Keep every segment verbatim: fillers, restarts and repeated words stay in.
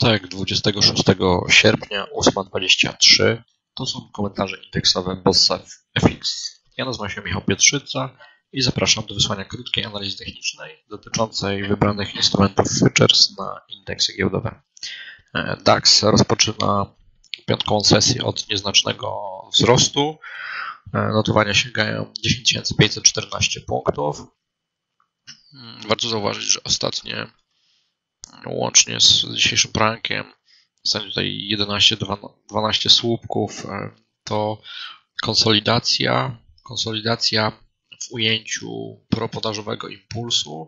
piątek, dwudziestego szóstego sierpnia, ósma dwadzieścia trzy. To są komentarze indeksowe Bossa F X. Ja nazywam się Michał Pietrzyca i zapraszam do wysłania krótkiej analizy technicznej dotyczącej wybranych instrumentów futures na indeksy giełdowe. DAX rozpoczyna piątkową sesję od nieznacznego wzrostu. Notowania sięgają dziesięć tysięcy pięćset czternaście punktów. Warto zauważyć, że ostatnie łącznie z dzisiejszym prankiem stanie tutaj jedenaście dwanaście słupków. To konsolidacja, konsolidacja w ujęciu propodażowego impulsu,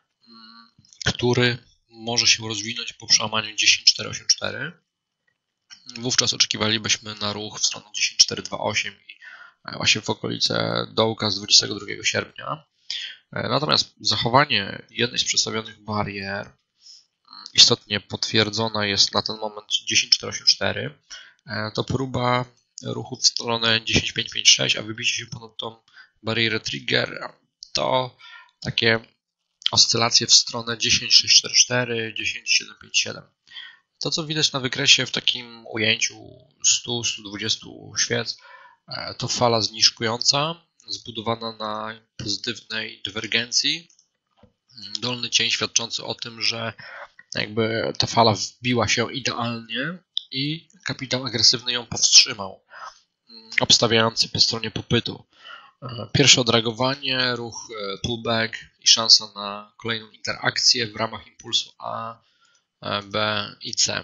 który może się rozwinąć po przełamaniu dziesięć cztery osiemdziesiąt cztery. Wówczas oczekiwalibyśmy na ruch w stronę dziesięć cztery dwadzieścia osiem i właśnie w okolice dołka z dwudziestego drugiego sierpnia. Natomiast zachowanie jednej z przedstawionych barier istotnie potwierdzona jest na ten moment dziesięć cztery osiemdziesiąt cztery. To próba ruchu w stronę dziesięć pięć pięćdziesiąt sześć, a wybicie się ponad tą barierę trigger to takie oscylacje w stronę dziesięć sześć cztery cztery, dziesięć siedem pięć siedem. To, co widać na wykresie w takim ujęciu stu do stu dwudziestu świec, to fala zniżkująca, zbudowana na pozytywnej dywergencji. Dolny cień świadczący o tym, że jakby ta fala wbiła się idealnie i kapitał agresywny ją powstrzymał, obstawiający po stronie popytu. Pierwsze odreagowanie, ruch pullback i szansa na kolejną interakcję w ramach impulsu A, B i C,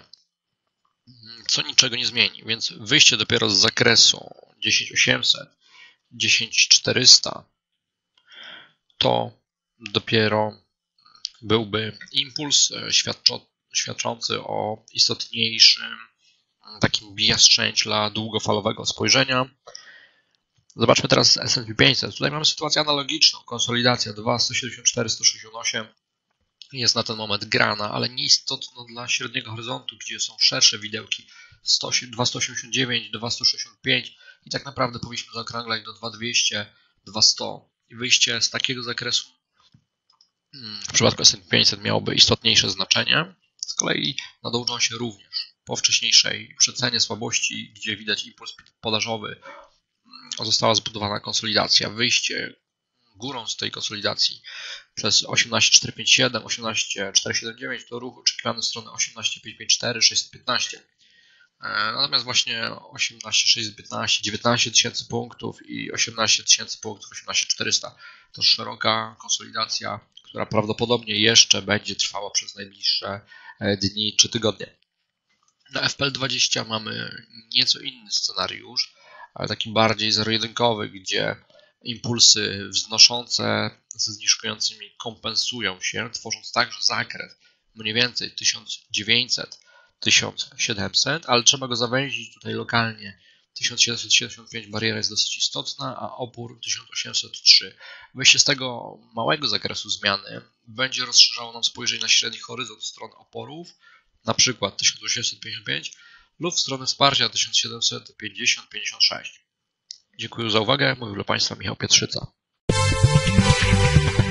co niczego nie zmieni, więc wyjście dopiero z zakresu dziesięć osiemset, dziesięć czterysta to dopiero byłby impuls świadczący o istotniejszym takim bias change dla długofalowego spojrzenia. Zobaczmy teraz S and P pięćset. Tutaj mamy sytuację analogiczną. Konsolidacja dwa sto siedemdziesiąt cztery sto sześćdziesiąt osiem jest na ten moment grana, ale nieistotna dla średniego horyzontu, gdzie są szersze widełki dwa sto osiemdziesiąt dziewięć, dwa sto sześćdziesiąt pięć i tak naprawdę powinniśmy zaokrąglać do dwa dwieście, dwa sto. I wyjście z takiego zakresu w przypadku S and P pięćset miałoby istotniejsze znaczenie. Z kolei na Dow Jonesie również. Po wcześniejszej przecenie słabości, gdzie widać impuls podażowy, została zbudowana konsolidacja. Wyjście górą z tej konsolidacji przez osiemnaście cztery pięć siedem, osiemnaście cztery siedem dziewięć to ruch oczekiwany w stronę osiemnaście pięć pięć cztery, sześćset piętnaście. Natomiast właśnie osiemnaście sześćset piętnaście, dziewiętnaście tysięcy punktów i osiemnaście tysięcy punktów, osiemnaście czterysta to szeroka konsolidacja, która prawdopodobnie jeszcze będzie trwała przez najbliższe dni czy tygodnie. Na F P L dwadzieścia mamy nieco inny scenariusz, ale taki bardziej zero-jedynkowy, gdzie impulsy wznoszące ze zniżkującymi kompensują się, tworząc także zakres mniej więcej tysiąc dziewięćset do tysiąc siedemset, ale trzeba go zawęzić tutaj lokalnie. tysiąc siedemset siedemdziesiąt pięć bariera jest dosyć istotna, a opór tysiąc osiemset trzy. Wejście z tego małego zakresu zmiany będzie rozszerzało nam spojrzenie na średni horyzont stron oporów, na przykład tysiąc osiemset pięćdziesiąt pięć lub w stronę wsparcia tysiąc siedemset pięćdziesiąt pięćdziesiąt sześć. Dziękuję za uwagę. Mówił dla Państwa Michał Pietrzyca.